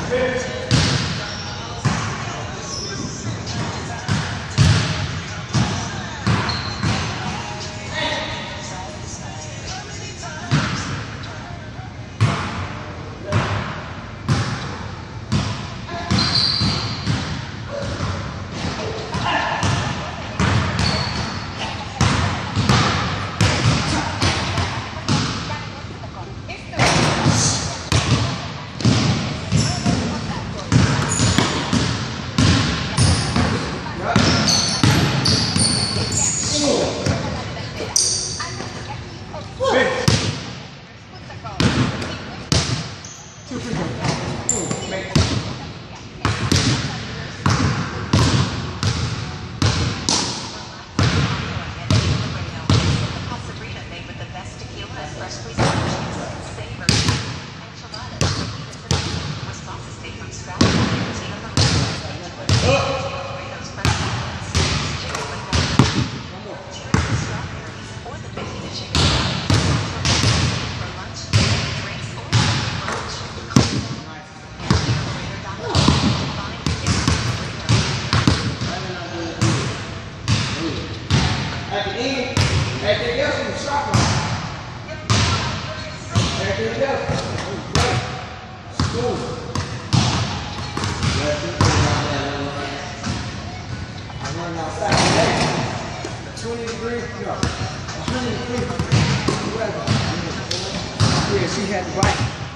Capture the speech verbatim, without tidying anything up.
At the end, everything else is shot. Everything else is great. Smooth. I run outside today. twenty degrees, no, one hundred degrees weather. Yeah, she had the bike.